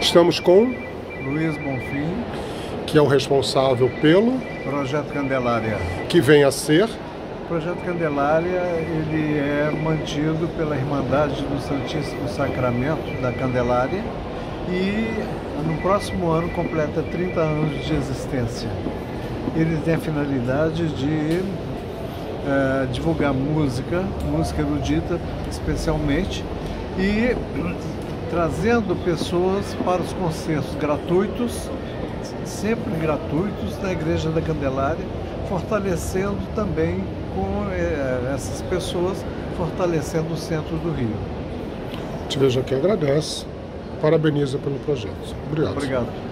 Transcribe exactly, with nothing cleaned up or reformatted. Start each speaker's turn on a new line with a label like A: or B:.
A: Estamos com
B: Luiz Bonfim,
A: que é o responsável pelo
B: Projeto Candelária.
A: que vem a ser.
B: O Projeto Candelária ele é mantido pela Irmandade do Santíssimo Sacramento da Candelária e no próximo ano completa trinta anos de existência. Ele tem a finalidade de é, divulgar música, música erudita especialmente, e trazendo pessoas para os concertos gratuitos, sempre gratuitos, na Igreja da Candelária, fortalecendo também com eh, essas pessoas, fortalecendo o centro do Rio.
A: Te vejo aqui, agradece, parabeniza pelo projeto. Obrigado.
B: Obrigado.